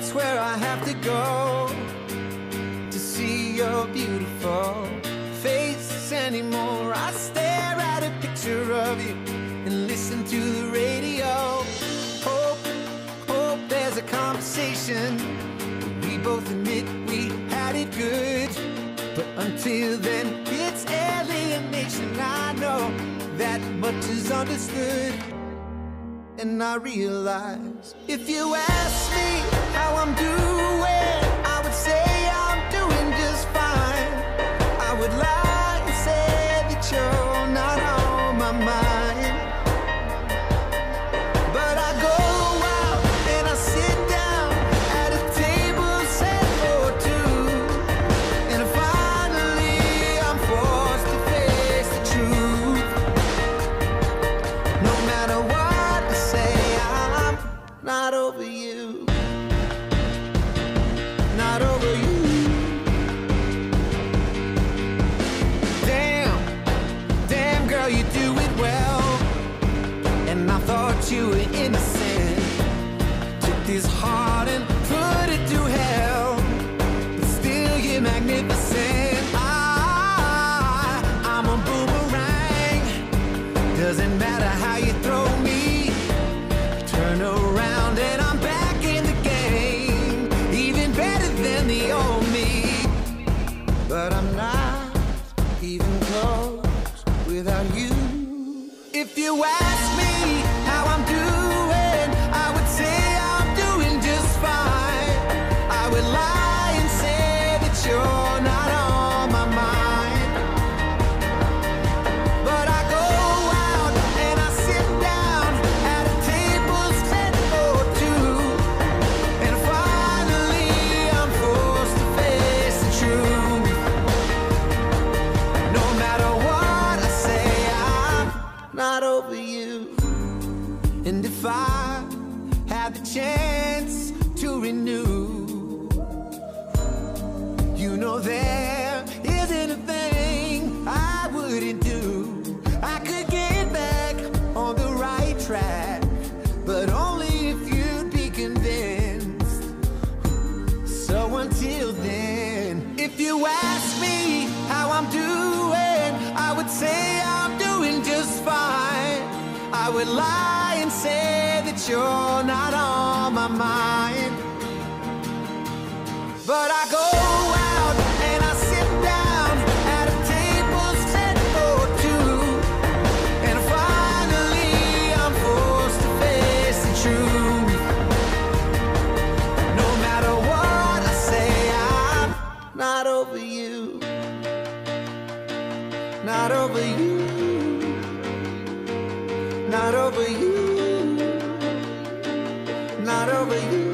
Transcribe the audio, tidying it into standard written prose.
place where I have to go to see your beautiful face anymore. I stare at a picture of you and listen to the radio. Hope there's a conversation. We both admit we had it good, but until then it's alienation. I know that much is understood. And I realize if you ask me how I'm doing, I would say I'm doing just fine. I would lie and say that you're not on my mind. But I go out and I sit down at a table set for two, and finally I'm forced to face the truth. No matter what, not over you, not over you. Damn girl, you do it well. And I thought you were innocent. Took this heart and put it to hell, but still you're magnificent. I'm a boomerang. Doesn't matter how you throw me, turn around and I'm back in the game, even better than the old me. But I'm not even close without you. If you ask me how I'm doing, I would say I'm doing just fine. I would lie and say that you're not on my mind. But I go out and I sit down at a table set for two, and finally I'm forced to face the truth. No matter what I say, I'm not over you. And if I had the chance to renew, you know there isn't a thing I wouldn't do. I could get back on the right track, but only if you'd be convinced. So until then, if you ask me how I'm doing, I would say I'm doing just fine. I would lie and say that you're not on my mind. But I go out and I sit down at a table set for two, and finally I'm forced to face the truth. No matter what I say, I'm not over you, not over you, not over you, not over you.